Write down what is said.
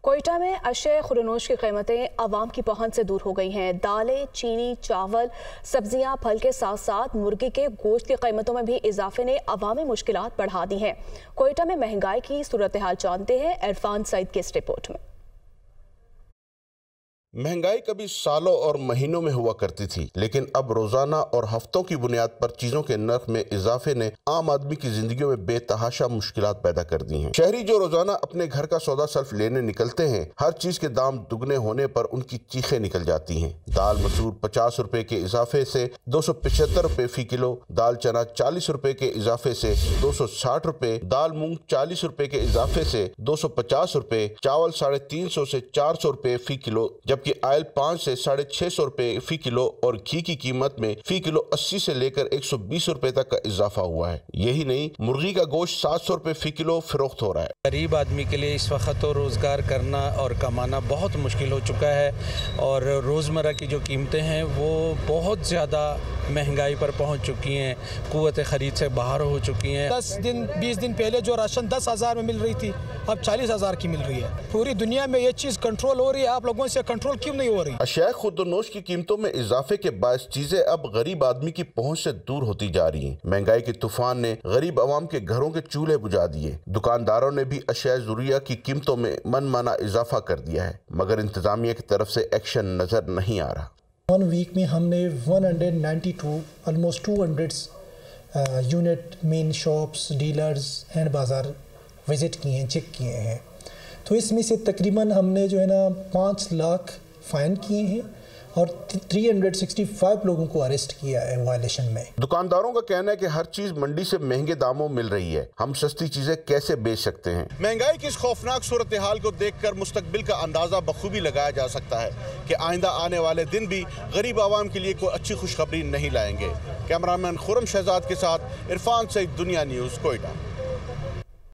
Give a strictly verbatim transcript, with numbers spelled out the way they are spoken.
कोयटा में अशय खुरनोश की कीमतें आवाम की पहुंच से दूर हो गई हैं। दालें, चीनी, चावल, सब्जियां, फल के साथ साथ मुर्गी के गोश्त की कीमतों में भी इजाफे ने अवामी मुश्किलात बढ़ा दी हैं। कोयटा में महंगाई की सूरत हाल जानते हैं इरफान सईद की इस रिपोर्ट में। महंगाई कभी सालों और महीनों में हुआ करती थी, लेकिन अब रोजाना और हफ्तों की बुनियाद पर चीजों के नर्ख में इजाफे ने आम आदमी की जिंदगी में बेतहाशा मुश्किलात पैदा कर दी हैं। शहरी जो रोजाना अपने घर का सौदा सर्फ लेने निकलते हैं, हर चीज के दाम दुगने होने पर उनकी चीखें निकल जाती हैं। दाल मसूर पचास रुपए के इजाफे से दो सौ पिछहत्तर रुपए फी किलो, दाल चना चालीस रुपए के इजाफे से दो सौ साठ रुपए, दाल मूंग चालीस रुपए के इजाफे से दो सौ पचास रुपए, चावल साढ़े तीन सौ से चार सौ रुपए फी किलो, जबकि आयल पाँच से साढ़े छह सौ रुपए फी किलो और घी की कीमत में फी किलो अस्सी से लेकर एक सौ बीस रुपए तक का इजाफा हुआ है। यही नहीं, मुर्गी का गोश्त सात सौ रुपए फी किलो फरोख्त हो रहा है। गरीब आदमी के लिए इस वक्त तो रोजगार करना और कमाना बहुत मुश्किल हो चुका है और रोजमर्रा की जो कीमतें हैं वो बहुत ज्यादा महंगाई पर पहुंच चुकी हैं, कुव्वत खरीद से बाहर हो चुकी हैं। दस दिन बीस दिन पहले जो राशन दस हजार में मिल रही थी, अब चालीस हजार की मिल रही है। पूरी दुनिया में ये चीज कंट्रोल हो रही है, आप लोगों से कंट्रोल क्यों नहीं हो रही? अशय खुर्दनोश की कीमतों में इजाफे के बायस चीजें अब गरीब आदमी की पहुंच से दूर होती जा रही हैं। महंगाई के तूफान ने गरीब आवाम के घरों के चूल्हे बुझा दिए। दुकानदारों ने भी अशया ज़रूरिया की कीमतों में मनमाना इजाफा कर दिया है, मगर इंतजामिया की तरफ से एक्शन नजर नहीं आ रहा। वन वीक में हमने एक सौ बानवे ऑलमोस्ट दो सौ unit main shops, dealers and बाज़ार विज़िट किए हैं, चेक किए हैं। तो इसमें से तकरीबन हमने जो है ना पाँच लाख फ़ाइन किए हैं और तीन सौ पैंसठ लोगों को अरेस्ट किया है वायलेशन में। दुकानदारों का कहना है कि हर चीज मंडी से महंगे दामों मिल रही है, हम सस्ती चीजें कैसे बेच सकते हैं? महंगाई की इस खौफनाक सूरत हाल को देखकर मुस्तकबिल का अंदाजा बखूबी लगाया जा सकता है कि आइंदा आने वाले दिन भी गरीब आवाम के लिए कोई अच्छी खुशखबरी नहीं लाएंगे। कैमरामैन खुरम शहजाद के साथ इरफान सईद, दुनिया न्यूज़, कोयटा।